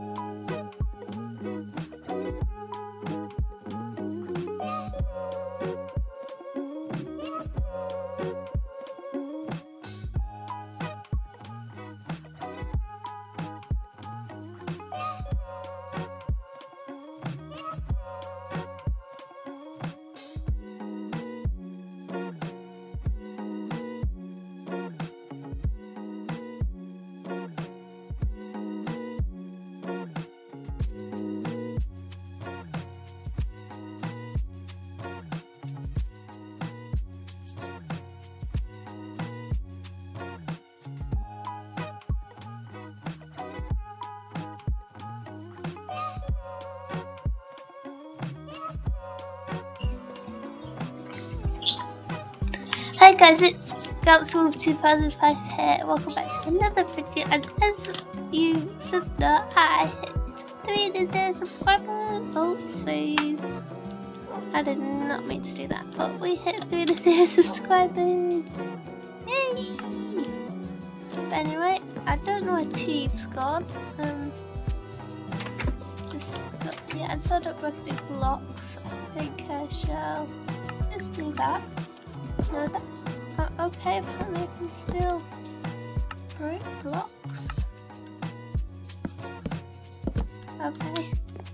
Hi guys, it's Wolf2005 here. Welcome back to another video, and as you should know, I hit 300 subscribers. Oh, please. I did not mean to do that, but we hit 300 subscribers. Yay! But anyway, I don't know where Teve's gone. I started up breaking blocks. I think I shall just do that. No, okay, apparently I can still break blocks. Okay.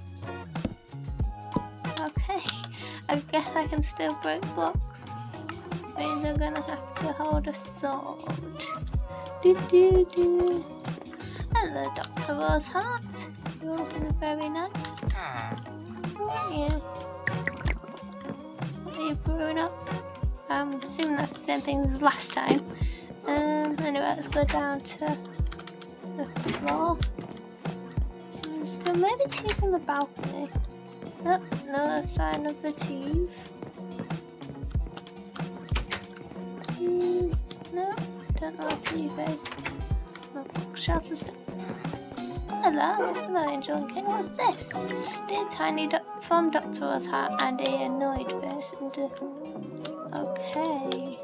Okay. I guess I can still break blocks. Means I'm gonna have to hold a sword. Do. Hello, Dr. Roseheart. You're looking very nice. Aren't you? Are you brewing up? I'm assuming that's the same thing as last time. Anyway, let's go down to the floor. Still, maybe Teve's on the balcony. Nope, no sign of the Teve. No, I don't know what Teve is. No bookshelves and stuff. Hello, Angel King. What's this? Dear Tiny from Dr. Roseheart and a annoyed face. Okay.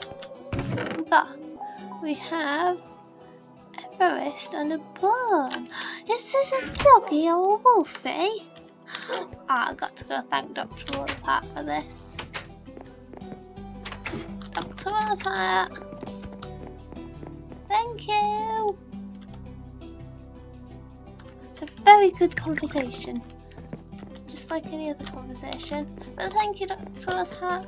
We have Everest and a bone. Is this a doggy or a wolfie? Oh, I got to go thank Dr. Roseheart for this. Dr. Roseheart. Thank you. It's a very good conversation. Just like any other conversation. But thank you, Dr. Roseheart.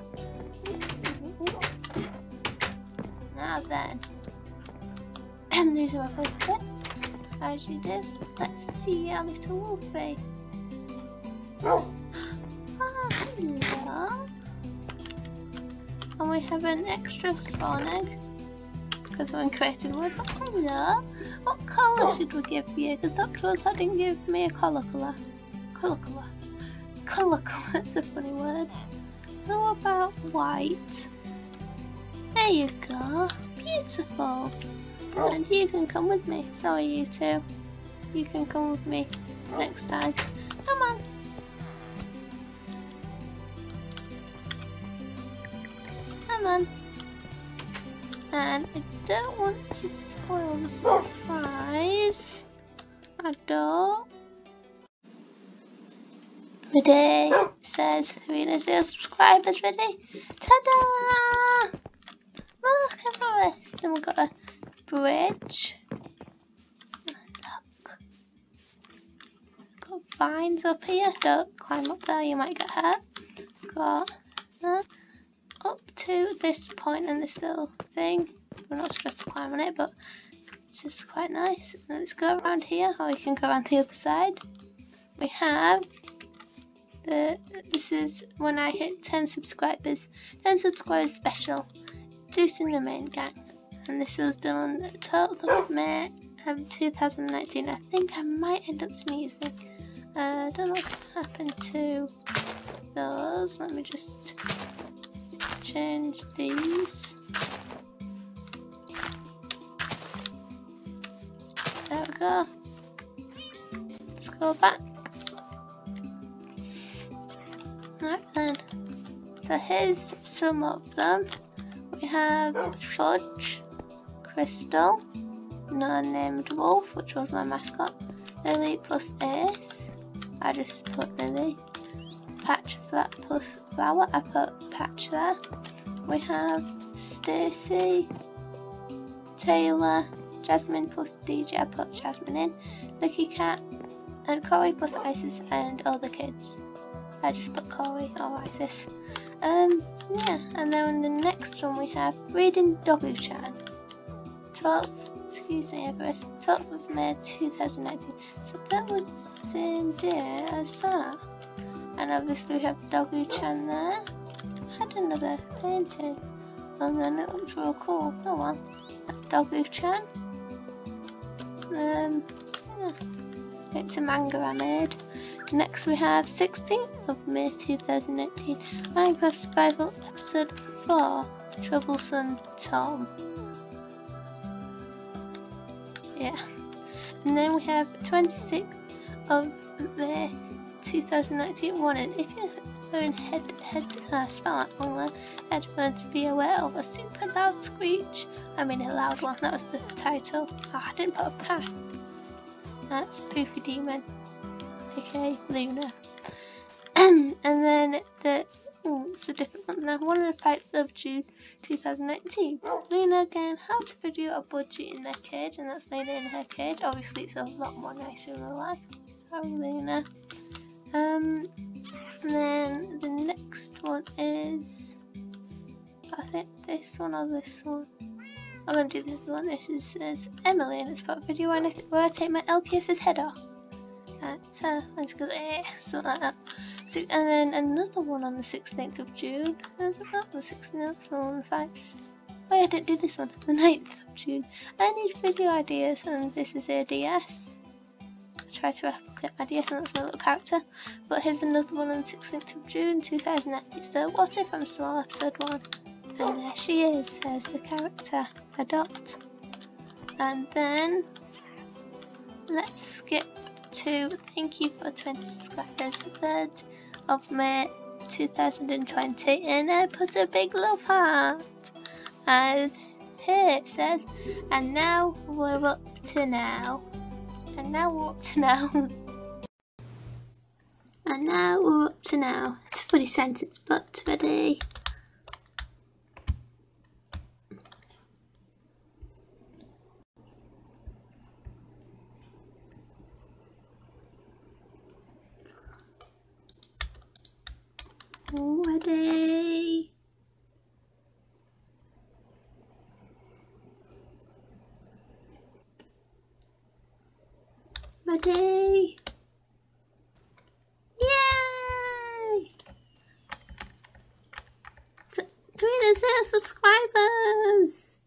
Now then, these are my first as you did. Let's see our little wolfie. Oh, hello. And we have an extra spawn egg because we're in creative mode. Oh, hello. What colour should we give you? Because Dr. Roseheart didn't give me a colour. Colour, it's a funny word. How about white? There you go. Beautiful. And you can come with me. So are you two. You can come with me next time. Come on. Come on. And I don't want to spoil the surprise. I don't. Ready? Says 300 subscribers ready. Ta-da! Look at this. Then we've got a bridge. Look. Got vines up here. Don't climb up there, you might get hurt. Got up to this point and this little thing. We're not supposed to climb on it, but it's just quite nice. And let's go around here, or we can go around the other side. We have this is when I hit 10 subscribers. 10 subscribers special. Juice in the main gang. And this was done on the 12th of May 2019. I think I might end up sneezing. I don't know what happened to those. Let me just change these. There we go. Let's go back. Right then. So here's some of them. We have Fudge, Crystal, No Named Wolf, which was my mascot. Lily plus Ace. I just put Lily. Patch Flat plus Flower. I put Patch there. We have Stacy, Taylor, Jasmine plus DJ. I put Jasmine in. Lucky Cat and Corey plus Isis and all the kids. I just put Corey or Isis. Yeah, and then the next one we have Reading Dogu-chan. 12th of May 2019. So that was the same day as that. And obviously we have Dogu-chan there. I had another painting. And then it looks real cool. Oh well. That's Dogu-chan. Yeah. It's a manga I made. Next we have 16th of May 2019. Minecraft Survival Episode 4. Troublesome Tom. Yeah. And then we have 26th of May 2019 warning. If you're wearing headphones, be aware of a super loud screech. I mean a loud one, that was the title. Oh, I didn't put a path. That's Poofy Demon, aka Luna. And then it's a different one now. 1 of the 5th of June 2019. Luna again, how to video a budgie in their cage, and that's Luna in her cage. Obviously it's a lot more nicer in real life. Sorry Luna. And then the next one is, I think this one or this one. I'm going to do this one. This says Emily, and it's about a video where I take my LPS's head off. Let's go something like that. So, and then another one on the 16th of June. There's about the 16th one, 5th. Oh, I didn't do this one. The 9th of June. I need video ideas, and this is a DS. Try to replicate my DS, and that's my little character. But here's another one on the 16th of June 2019. So, What If I'm Small, episode 1. And there she is, there's the character, a dot. And then, let's skip to thank you for 20 subscribers, 3rd of May 2020, and I put a big love heart. And here it says, and now we're up to now. And now we're up to now. And now we're up to now. It's a funny sentence, but ready. Ready. Ready. Yay! 300 subscribers!